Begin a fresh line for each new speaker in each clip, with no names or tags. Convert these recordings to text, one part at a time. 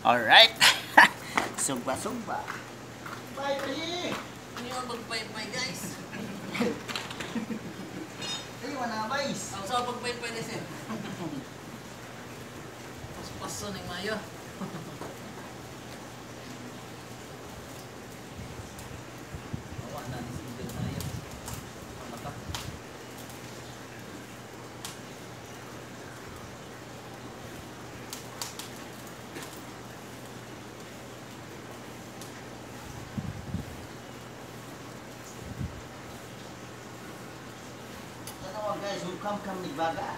Alright. Sumba-sumba. Bye, bye.
Ano yung magpay-pay, guys?
Ay, wala guys.
Ang sa pagpay-pay na sir. Pas-paso ng mayo. Awa na ni single mayo. Mata.
Guys, welcome kami Baga.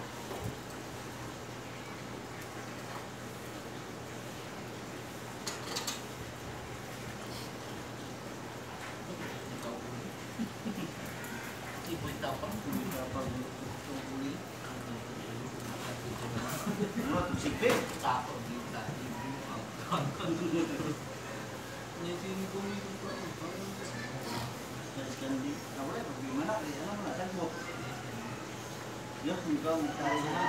Ibu tapang.
Ano to sipe?
Tapang kita. Nyesin kumito pa.
Guys, kandi. Kawala bagaimana ya? Ano na tagbo? Yo, ikaw magtayo na.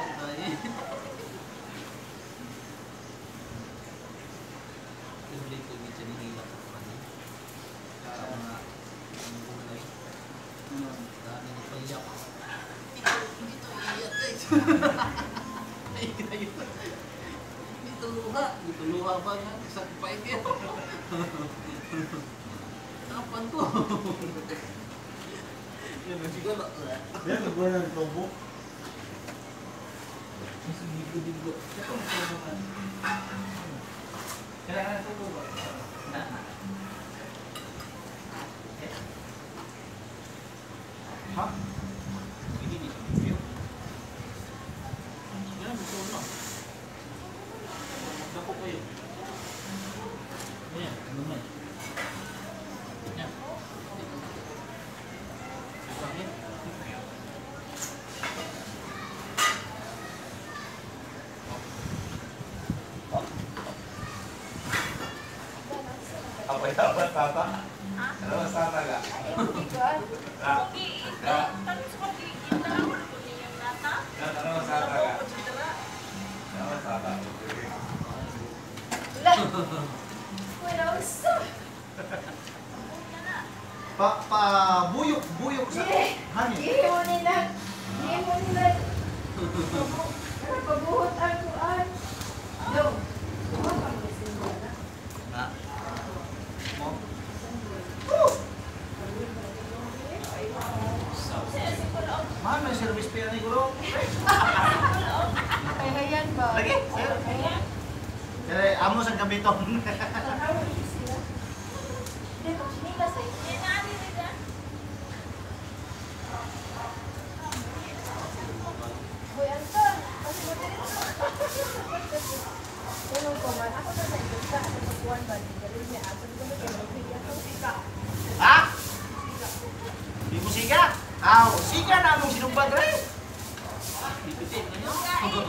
Ulit ko medyo nihila ko kani. Kaya mga gulay. Dami ni payak. Ito iyak guys. Ay kayo. Dituluha ba nga sa pait yan. Kapan to? Yan siguro.
Yan nagbuwan ng tobo.
Mas digo-digo. Ito ang tubukan. Kailangan ito ba? Na. Ha? Hindi ni sa video. Yan, gusto mo. Dako ko yun. Yan, ano man. Yan. Bakit?
Apa itu tata? Ano sa taga? Ano sa taga? Ano sa taga?
Buyok sa hangin.
Hindi mo nila. Pabuhot ang kuan. No.
Na. Mo.
Man, may service pa yan ni Guro.
Kaya yan ba?
Lagi, sir. Kaya amo sa gabiton.
Boy Anton, kasi mo din. Tulong ko man. Ako na sa iyo sa ano pagkuhan ba? Galing niya. Ako na bigyan ko sika.
Ha? Di mo siga? Aw, siga na among sinubad rin.
Dipitin na nyo.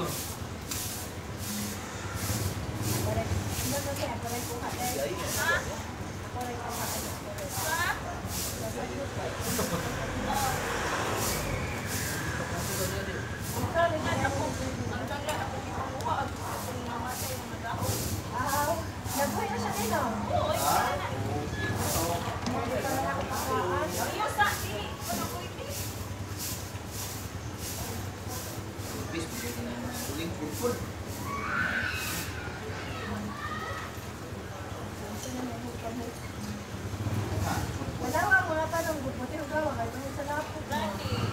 Hindi ko siya. Ako rin kuha tayo. Ako rin kuha tayo. Nagbuhay na siya din, oh.
Bis, bigyan na yung uling pulpul.
Wala mo na tanong buti ang gawa kayo sa laptop mo.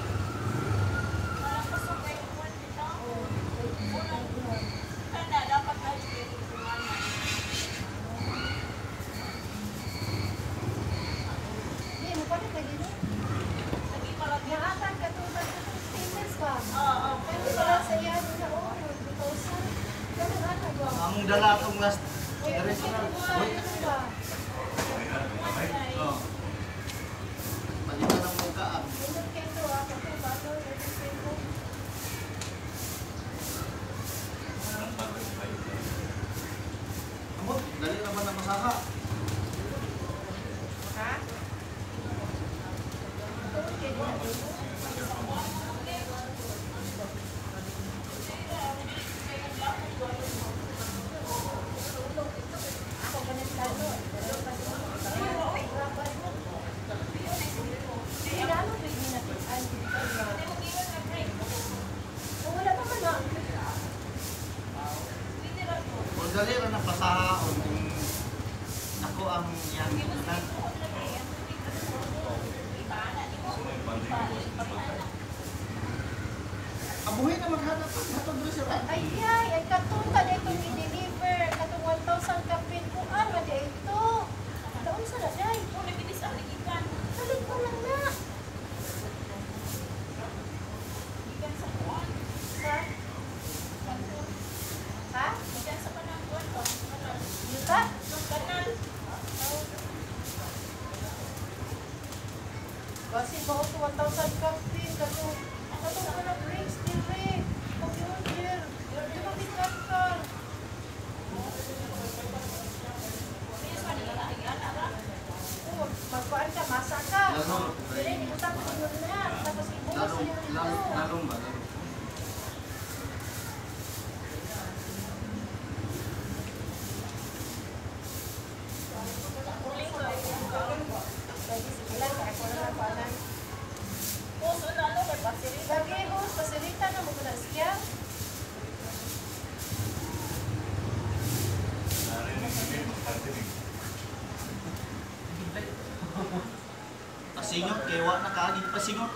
Hindi mo pa rin pwede na. Nakatan ka to sa statements pa. Pwede ba lang sa iyo na oo, 2,000. Ganun ano ba?
Among dala atong last. Oh. Palitan ang muka. Amot, dali naman ang masaka.
Ha?
dali ra na pasahaon kung nako ang yan. Abuhay na maghanap hatod rin sila.
Ay, ay katuta na itong i-deliver. Katong 1,000 kapin ko. Ano na ito? Daon sa laday. Salit ko lang na. Sa? Ha? Yuta? Kasi ba ito 1,000 kapin. Katong ko na drinks dire. Pag-order. Di ba bigat ka? Magkuhan ka, masa ka. Dili, hindi ko tapos ingon na. Tapos ibuhos sa iyo nito.
Larong ba? Larong.
Lagi, sige lang. Ako na lang paanan. Lagi, boss. Pasilita na mo ko na siya.
Pasingot kay wa na kaagi pasingot.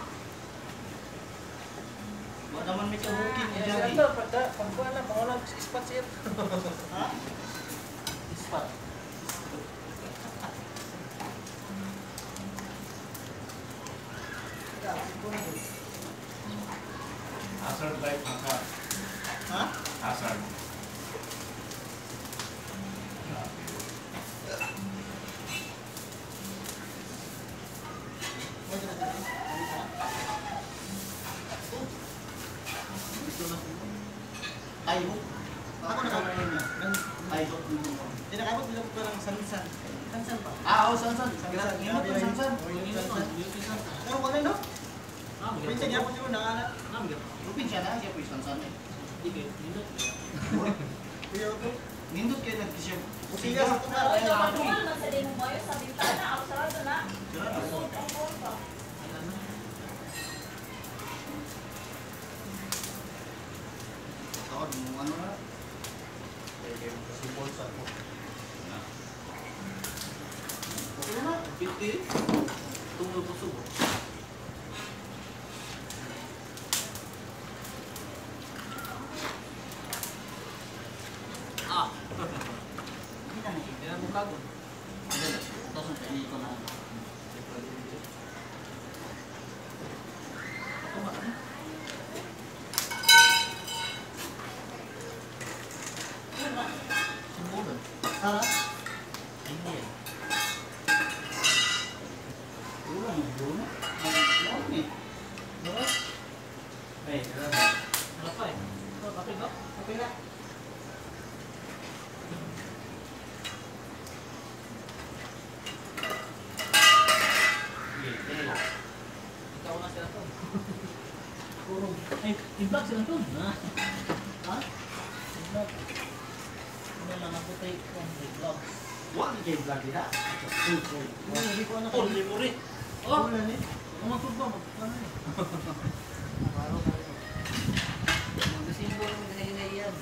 Wa naman may kabukin ni Jari.
Pagkuhan na, pangulang ispat siya.
Ha? Ispat.
Hazard life maka.
Ha?
Hazard.
Tayo. Ako nakakain niya. Tayo. Hindi nakabot nila ko ng sansan. Sansan pa? Oo, sansan. Sansan. Ingat ko sansan. Pero wala no? Pinsan niya po siya na anak. Rupin siya na, siya po yung sansan eh. Nindot kayo nag-isip. Usiga sa tuta. Tawad mo ano na? Okay na na. Tunggal po subo. Hindi na mo kagod. Tapos ang kainin ko na. Ito ba? Sumulan. Tara. Hindi yan. Ulan, ulan. Ulan eh. Diba? Eh, wala pa eh. Kapit ba? Kapit na. Ikaw na sila to. Puro. Ay, i-vlog sila to. Ha? I-vlog. Ano lang ako tayo kung i-vlog. Wala kayo i-vlog nila. Hindi ko anak. Oh, limurit. Oh! Wala ni. Umatod ba? Magpapala na eh. Araw na rin. Magkasimbo lang hinay yan.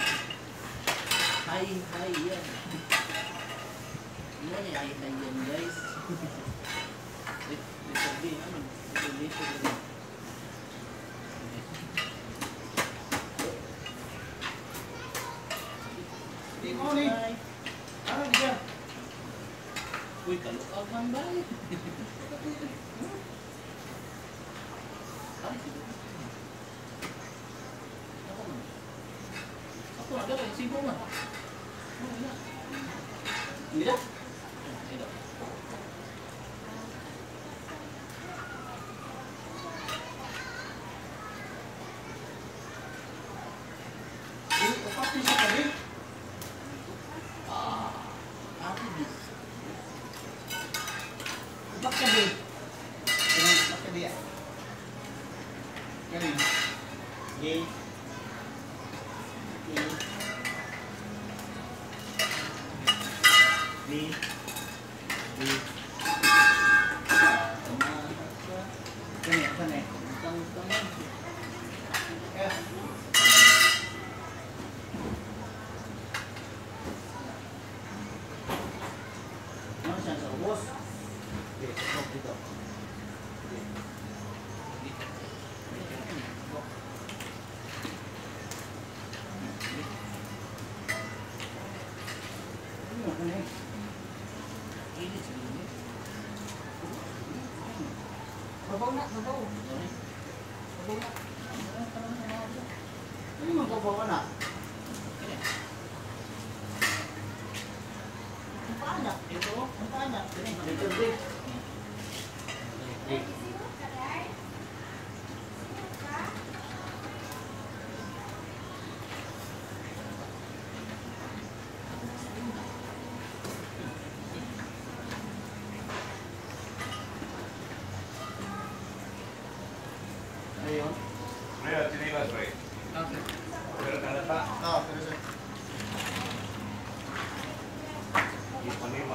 Hi yan. Yan ay hi yan guys. Sabi, ano? Dito lang. Di mo ni. Ano niya? Uy, kalukag man ba? Ako na gano'n, sibo man. Hindi na? Hindi na. Upat niya sa kabi. Ate bis. Upat kabi. Upat kabi ya. Ganun. Yay. Yay. Yay. Yay. Ganyan, ganyan. Tang-tang. Yeah. Init sa init.
Babaw na, babaw.
Sorry.
Babaw na.
Ano yung magbabaw ka na?
Kaya. Ang paanak. Ito, ang paanak.
Dito, dito.
Ayun.
Rhea, tinilas, Ray.
Okay.
Pero kalata.
Oo, pero sir.
Ipanima.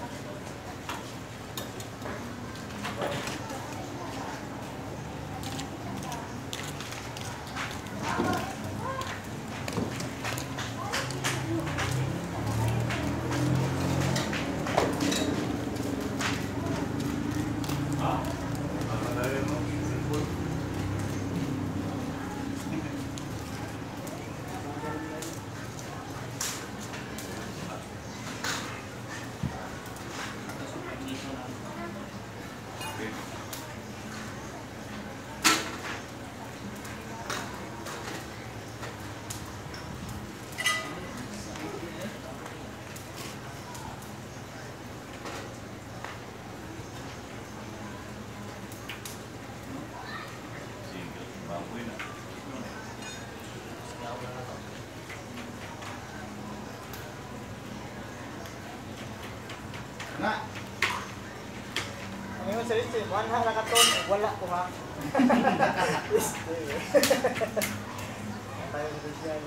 Ah, madali mo. Simple.
Tapos dito lang.
Okay. Single. Baboy na.
Sigaw na to.
Na.
Ano yung sarili? One ha nakaton, wala ko ha. Tayo sa dyan.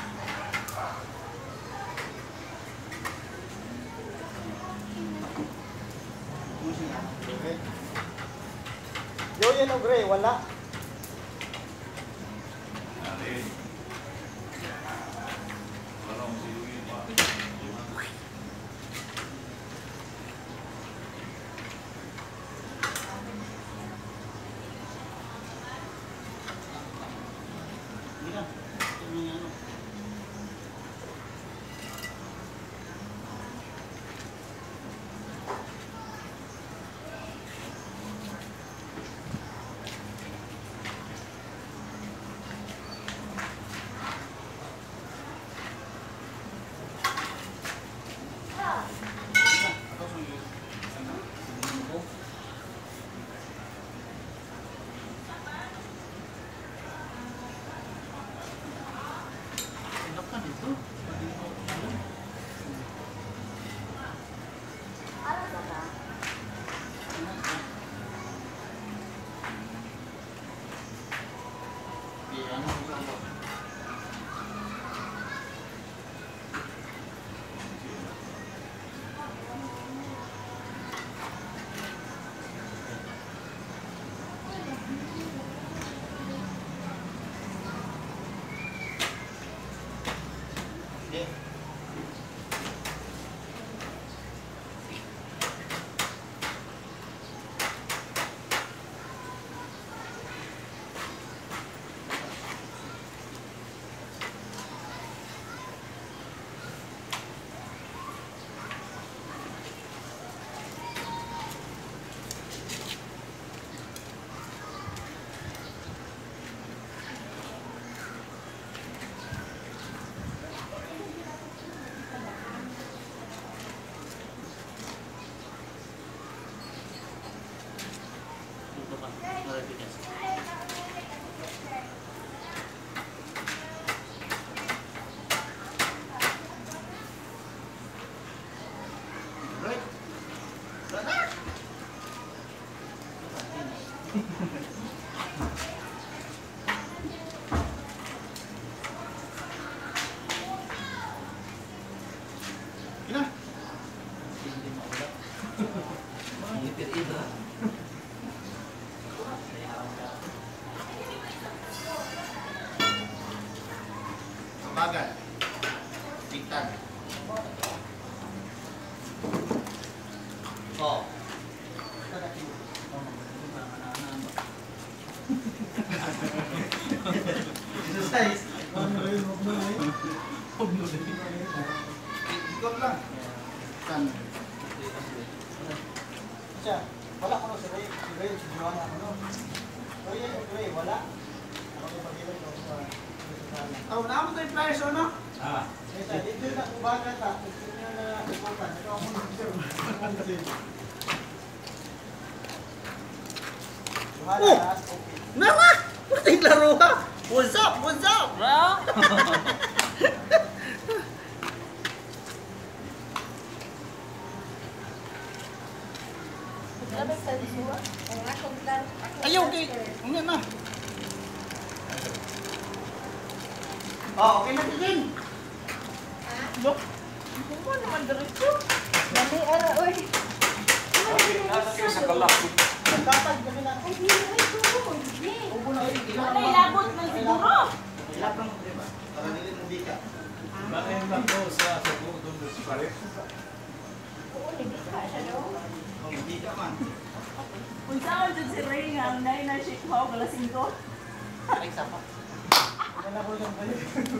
Okay.
Yo yan o gray, wala.
Nari. Parang silugin pa.
Hindi lang. Ito yung ano.
Ako suyo. Ano?
Sabihin ko. Enak kan itu? Pwede ko. Ayun. Enak kan? Iya, ano ko sa
Okay.
Ito pa. Clarification.
Right. Right. Ina.
Hindi maulap. Mangitir ito. Saya harap ka.
Bagat. Bigtan. Oh. Exercise. Ikot lang. San.
Siya, wala ko no si Ray. Si Ray, si Joanna ko no. Roy o Ray, wala. Ako yung pag-ilan ko sa
Oh, naman tayo flyers o no?
Ah,
dito na kubaga ta. Gusto niya na ikutan. Ikaw mo na sir. Joanna, okay.
Nawa! Puting laro ha! What's up? What's up?
Bro!
Grabe sa disuwa. Ang akong plan.
Ayaw, okay. Ano na? Oh, okay na din.
Look! Hindi mo naman diretso.
Dali, ara, oy.
nasa kayo sa kalak.
Nagtatag kami na.
Ay, di, ay, tuloy. Di.
Ubo na kayo.
Ano ilabot man siguro?
Ilapang mo, diba? Para nila mo di ka.
Bakit lang to sa buo doon sa pare?
Oo, hindi ka siya daw.
Oh, di ka man.
Kung saan dyan si Ray nga, ang nain na shake ho, wala singko.
Ay, sapa.
Wala ko lang kayo.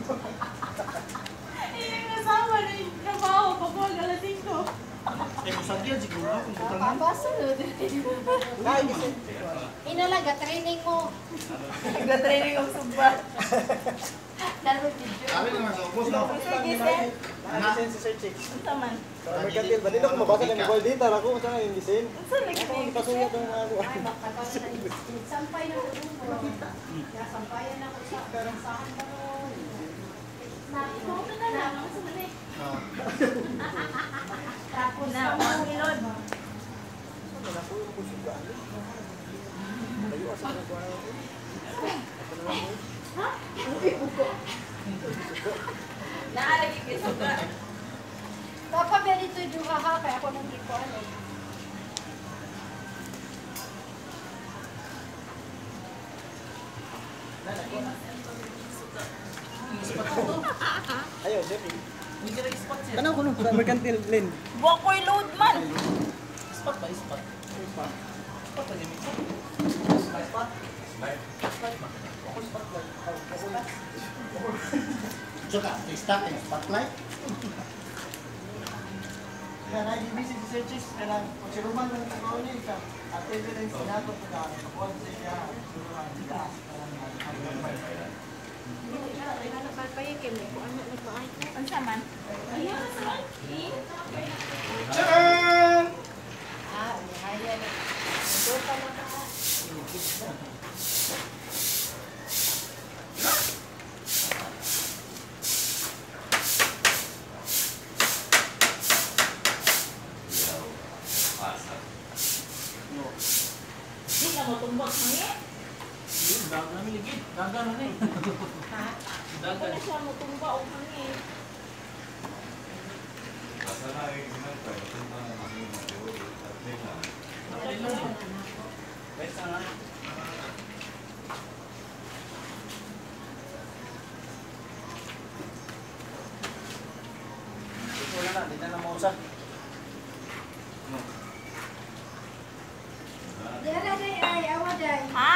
Yung kasama na yung trabaho, pag wala singko.
Eh, musagyan siguro kung butangan.
Papasunod.
Ay, kasi.
Inalaga, training mo.
Nag-training ang sumba.
Lalo video.
Sabi naman sa ubos, no?
Sige, sir.
Nakasin si Sir Chicks.
Ang taman.
Mercantil, ba din ako mabasa ng mobile data? Ako, saan yung gisin?
Ang saan lagi
Ako,
na yung
ipasuya ko ng ako.
Ay, makapagod na. Sampay na ko. Nasampayan ako sa saan ba nun?
Ikaw na lang, ang sumali.
Oh.
Tapos
Na, ang ilod.
Wala po yung kusuga. Tayo asa na ko. Ako na lang po.
Ha? Naalagi kayo suga.
Papa, ganito yung duha kaya ako nang di ko ano.
Ayaw, Jeff.
Hindi rin spot siya.
Ano ko nung mercantil blend?
Buwak ko'y load man.
Spot ba? Spot. Spot ba, Jimmy? Spot?
Slide.
Ako spotlight. Tsaka, stop and spotlight.
Kaya nag-ibisi si Sir Chicks. Kaya kung si Roman na nagkakaw niya, siya. At evidence sinato ko na. Kapuan siya. Suruhan siya.
Ang saman. Ayun, saman.
Tcharam!
Ah, nihaya na. Ito pa na ka.
Yaw. Pasa.
Di na mo tumbok mo eh.
Yun, dagan namin ligid. Dagan na eh.
Ha?
Ako na siya mo tumba o hangin.
Pasa na yung ginagpay. Ito na ang mga teori. At nila.
Besa nga. Ito na na, di na mausa.
Yara day ay, awa day.
Ha?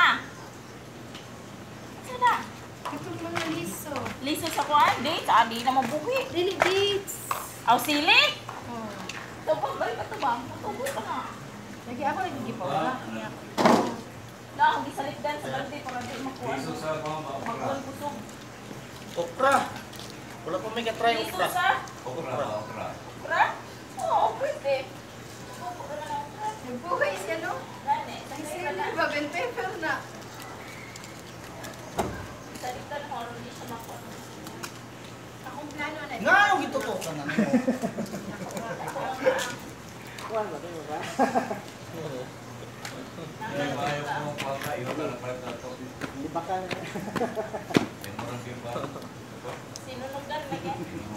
Ano na?
Itong mga liso.
Liso sa kuhan? Di, di na mabuhi.
Dili dates.
Aw, sili?
Oh.
Tubang, balik ka tubang. Tubang ka na.
Lagi ako nagigipon na.
Na, akong gisalikdan sa balde para di makuha.
Piso sa mga
Makuha kusog.
Okra. Wala pa may katry
Liso
okra.
sa?
okra.
Okra? Oo, pwede. Okra na okra.
Nagbuhay siya, no?
Gani,
Ang
sakay
sila
ka na.
ba, Ben Pepper na.
Salikdan mo, hindi siya makuha.
Akong plano na.
Nga, ang gitutukan na mo.
Kuhan ba? Tingnan ba?
Yung ayaw ko ng pangka. Iwan ka na pala ito.
Hindi ba ka?
Yung marang kimba.
Sinunugan lagi.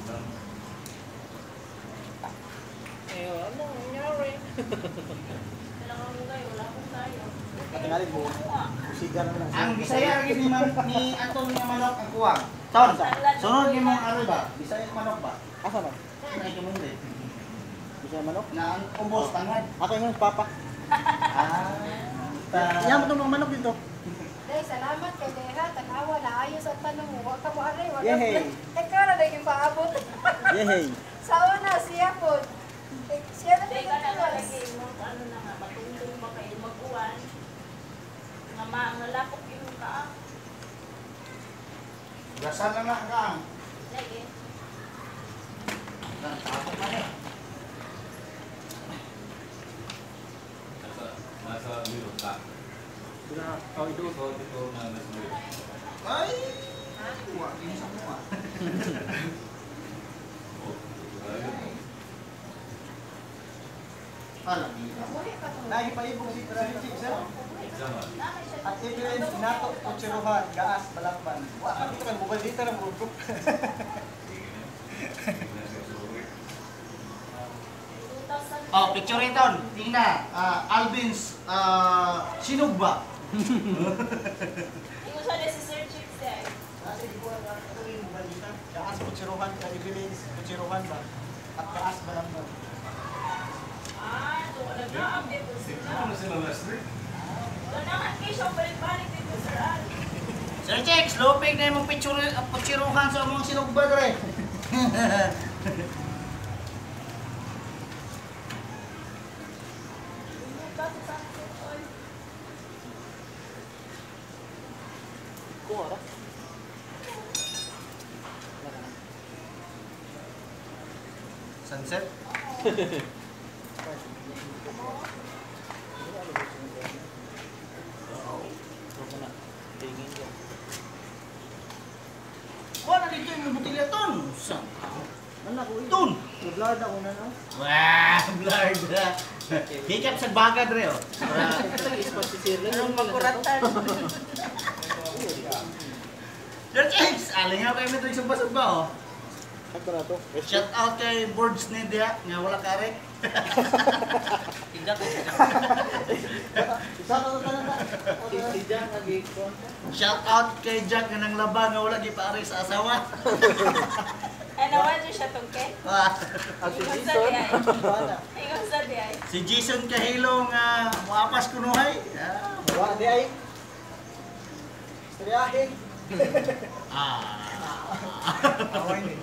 Ano nangyari?
Kailangan mo kayo, wala akong tayo.
Katingalin mo. Kusiga na lang.
Ang Bisaya rin ni Anton nga manok ang kuwang. Ton, sunod ni mong ano ba? Bisaya manok ba?
Asa ba?
Ay, kumundi.
Bisa manok?
Na ang ubos, tangad.
Ako yung papa.
Ah.
Iyan mo itong mga manok dito.
Day, salamat kay Dera. Tanawa na ayos ang tanong mo. Huwag ka mo aray. Huwag ka
Yehey.
Ikaw na yung paabot.
Yehey.
Sawa na siya po. Siya na
Teka na
pinagtulas.
lagi mo, ano na nga, matungtong ba kayo mag-uwan? Nga malapok yung kaa.
Gasan lang na kang.
Lagi.
Tapos na yan.
Nasa biro ka. Ito na nasa biro.
Ay! Kuha, ini sa mga.
Oh, ayun.
Alam niya.
Muli pa to.
Lagi pa ibong si Sir Sir.
Sama.
At evidence, inato, kutsiruhan, gaas, balakban. Wala ka kan mobile dito na mo.
Oh, picture ito. Tingnan. Alvin's sinugba.
Ikaw siya si Sir Chicks eh.
Kasi di ko na ito yung mobile dito. Gaas, kutsiruhan, evidence, kutsiruhan ba? At gaas, balakban.
Ah, doon na na-update ko
Ito
sila.
na sila last week.
Doon naman kayo siya balik-balik dito, Sir Al.
Sir Chex, lupig na yung picturehan sa mga sinugba dre.
Bakit sa akin, Tol?
Kuha ra.
Sunset?
Huwag na. Tingin ko.
Wala dito yung butilya ton. Saan?
Mana ko
Ton!
Nag-blur na una na.
Wah, blurred na. Hikap sa baga dre oh.
Ispas si Sir lang.
Anong magkuratan?
Sir Chex, aling nga kayo may ito sumba-sumba oh.
Ako na to.
Shout out kay Boards Nidia, nga wala karek.
Tidak ko.
Isa na ka na.
Tidak lagi ko.
Shout out kay Jack nga nang laba nga wala gipare sa asawa.
Ano, wala siya tungke?
Ah,
Ikaw sa di ay.
Wala.
Ikaw sa di ay.
si Jason Kahilo nga muapas kunuhay.
Wala di ay. Istoryahin. Away ni.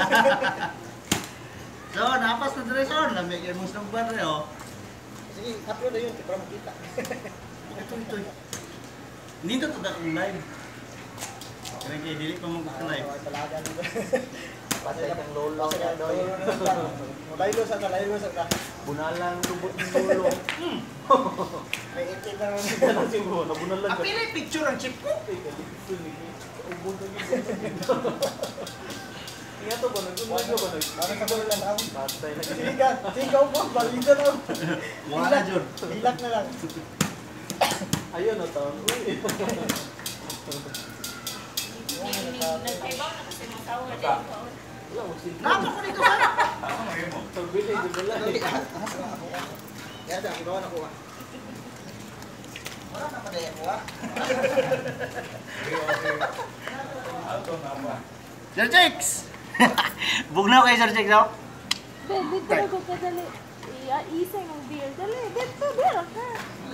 So, napas na dre son, lamig yung mong snugban dre oh.
Sige, upload na yun para makita.
Ito. Nindot to that live. Kaya kay dili pa mong live.
Talaga nito.
Patay kang lolo niya doy.
Laylo sa ka.
Bunalang lubot ng lolo.
May itin na naman.
Ano siguro? Nabunalan
Ang pili picture ang chip ko.
Ubod na gito. Ingat to ba? Nagsunod ko ba?
Ano sa dulo lang ako?
Patay na gito.
Sigaw mo, balita na.
Wala jud.
Hilak na lang.
Ayun na taon. Uy.
Nagkaibaw na kasi mga sawa din ko.
Wala mo sige.
Napa ko dito sa.
Ako ngayon mo.
Sagbili, di ba lang?
Yan, dyan, ibawa na kuha.
Wala na pa dai ko ah.
Ato na ba?
Sir Chex. Bugnaw kay Sir Chex oh.
Dito na ko kadali. Isa yung beer. Dali, dito, beer ka.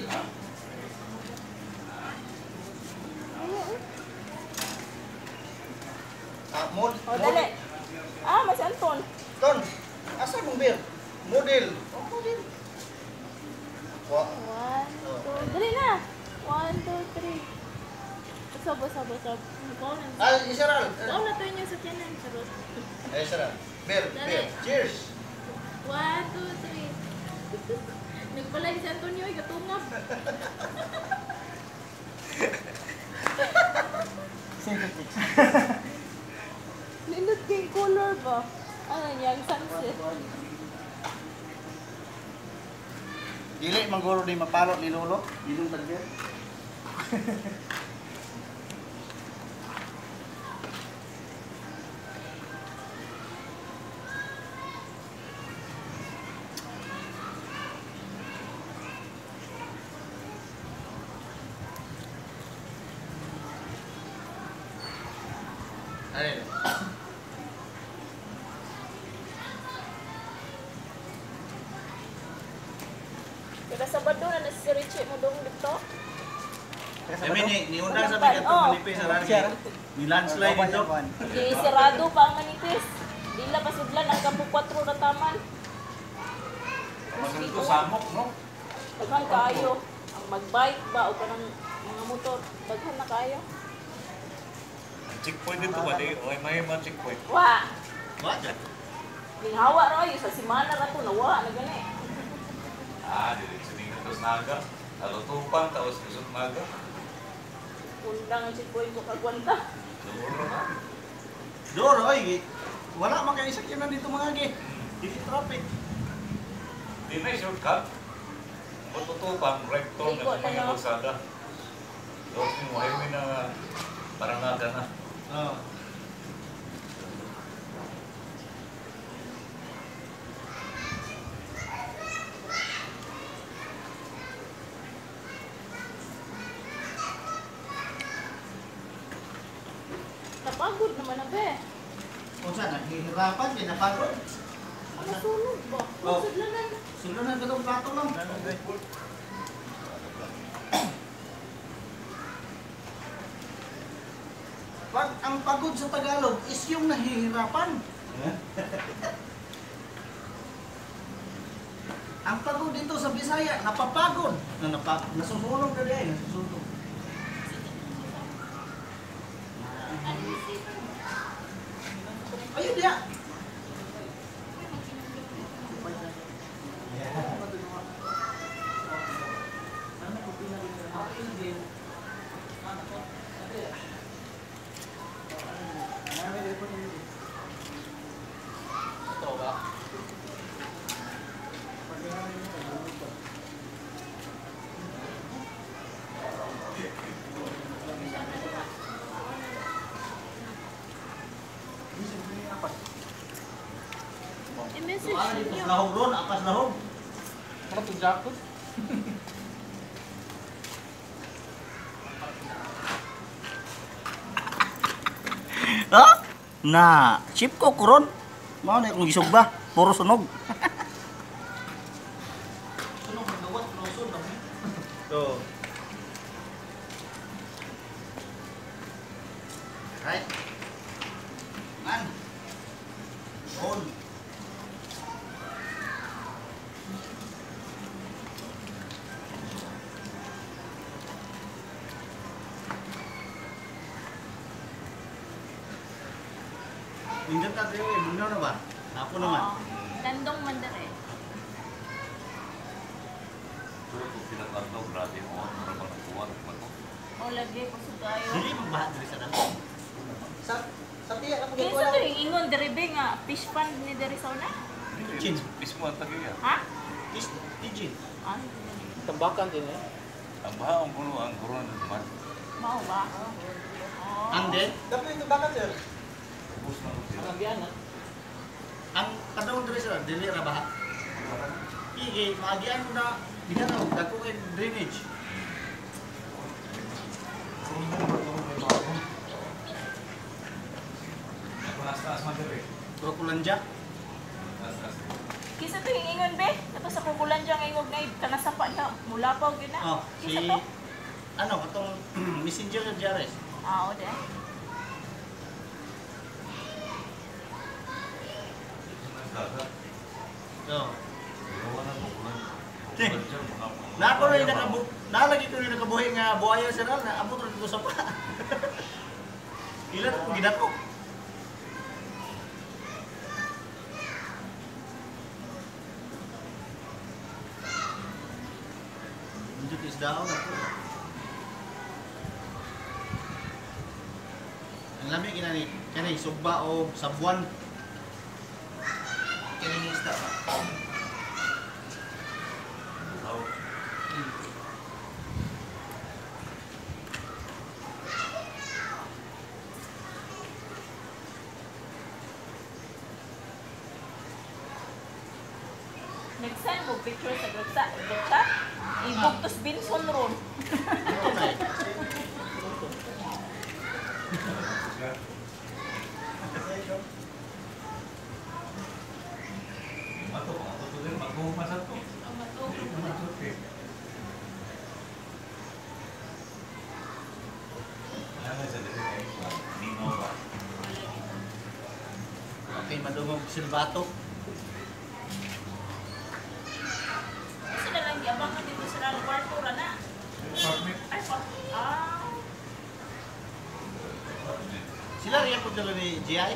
Mod.
O, dali. Ah, mas Anton.
Ton. Asa mong beer? Model. Oh, model. Wa.
1, 2, dali na. 1, 2, 3. Sabo. Ikaw na.
Isaral.
Ikaw na to niya sa tiyanan. Charot.
Isaral. Beer, beer. Cheers.
1, 2, 3. Nagbalay si Antonio ay katungod. Nindot kay color ba? Ano niya, sunset.
Dili mangguro di mapalot ni lolo. Dili tagya. Ay.
Kaya Sabado na si Richie mo doon dito.
Kami ni undang sa bigat
Oh.
manipis sa lagi. Ni landslide dito.
Di sirado pa ang manipis. Dila pasudlan ang kampo 4 na taman.
Magal ko samok, no?
Daghan kayo. Ang mag-bike ba o kanang mga motor, daghan na kayo.
Checkpoint dito ba? Di? O may mga checkpoint.
Wa!
What?
Ginhawa ra yun sa simana ra to nawa na gani.
Dili sa dito tapos naga. Alutupang, tapos kusot naga.
Undang ang checkpoint ko kagwanta.
Siguro na.
Doro, oy. Wala man kayo sakyanan dito mga gi. Dili traffic.
Di na shortcut. Matutupang, right turn
Liko
na
na,
mga
no?
kalsada. Tapos yung highway na parang naga na.
Oh.
Napagod naman na be.
Kung saan, naghihirapan, pinapagod.
Ano sunog ba?
Oh.
Sudlanan.
Sila na ganong plato lang. Pag ang pagod sa Tagalog is yung nahihirapan. Ang pagod dito sa Bisaya, napapagod. Nasusunog na diyan, nasusunog. Ayun dia.
I-message
Ano dito
niyo.
sa lahog ron, akas lahog.
Ano to, jacket?
Ha? Na, chip ko kuron. Mao na akong gisugba, puro sunog. Sunog na gawat, sunog. To. Right. Man. On. Ingat ka tayo eh, bugnaw na ba? Ako naman.
Oo. Tandong mandare.
So, kung pinatlantaw, grabe mo. Para ba nakuha?
O lagi pasud kayo.
Dili magbahat diri sa dako.
Sa tiya na
Kinsa
pagkatuwa
to yung ingon diribe nga fish pond ni diri sa una?
Chin.
Mismo ang tagiya.
Ha?
Tijin.
Ah,
Tambakan din eh.
Ang baha ang puno, ang corona ng duman.
mao ba? Oh.
Ang din,
Dapat ito bakit sir?
Ubus na ko sila.
Ang biyan na.
ang kadawon diri sa dili ra bahat. Igi, maagian ko na biganaw, dako kay drainage.
Ako nas-nas man diri.
Puro kulanja.
Nas-nas.
Kinsa to yung ingon be? Tapos sa kukulan diyang ingog na kanasapa na mulapaw gyud na.
Oh, si
Kinsa to?
ano, katong messenger sa Jares.
Ah, o de.
Nas-nas.
So,
Ayaw na mo kulan.
na ako rin nalagi ko rin nakabuhi nga buhaya si Ral, na abot rin ko sa pa. Ilan ako ginako. Hindi isdao na ko. Ang lami kinani, kanay sugba o sabuan. Kanay isda pa.
Nag-send mo picture sa group ibugtos Binson ron.
Ano na eh?
Mato, mato din. Magbuhumasan to.
Ang mato.
Okay. Ano sa dito ay Nino ba?
Okay, madungog silbato. Sila rin po dala ni GI?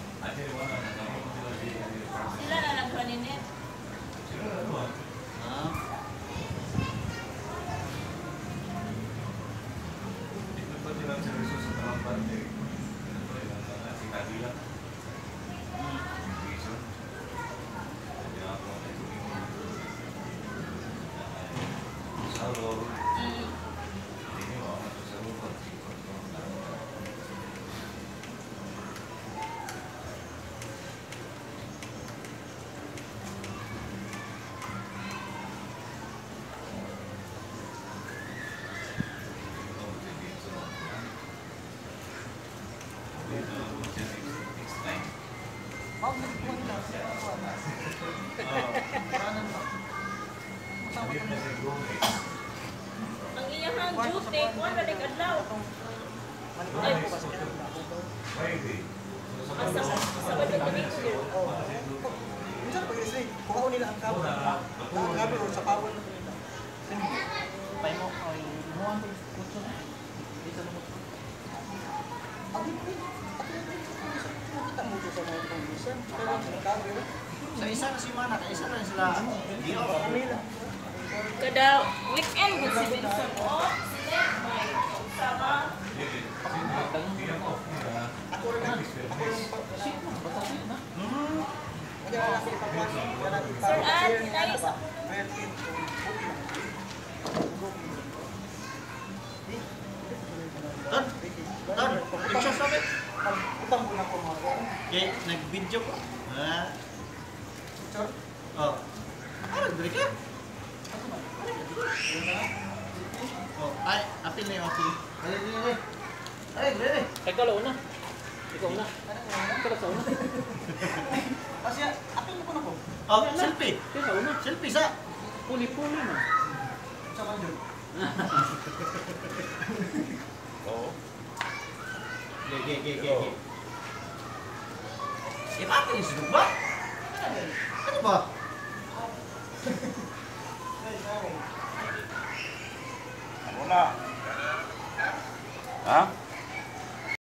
Sila na nagpaninit.
Ah.
Ma'am, nagpuan na.
Ang iyang duty, kuwan na nag-adlaw. Ay, sa budget ni Victor.
Minsan pag isli, kuhaw nila ang kabel. Ang kabel o sa pawon na nila.
Pay mo, ay, imuhan ko kutso na. Isa na mo.
Kita mo sa mga pangbisan. Pero ang kabel,
Sa isang simana, isa lang sila. Di ako.
nila.
Kada weekend kung si Benson o sila may sama.
Ako rin na. Ako rin pa.
Shit mo, basta shit na.
Kaya wala ko ipagwan. Wala ko
Sir Ann, inayos ako.
Ton, Ton, picture sa amin.
Utang ko na po mga kaya.
Okay, nag-video ko. Ah,
Sir,
oh. Ah, nag-break ka? Oh, ay, apil na yung apil. Ay, ay, ay. Ay, dali.
Ikaw la una. Ikaw una. Ikaw sa una.
kasi apil mo ko na po.
Oh, selfie.
Ikaw sa una.
Selfie sa.
Puli-puli man.
Sa bandol.
Oo.
Ge. Ipapil yung sunod ba? Ano ba?
Ano na? Ha?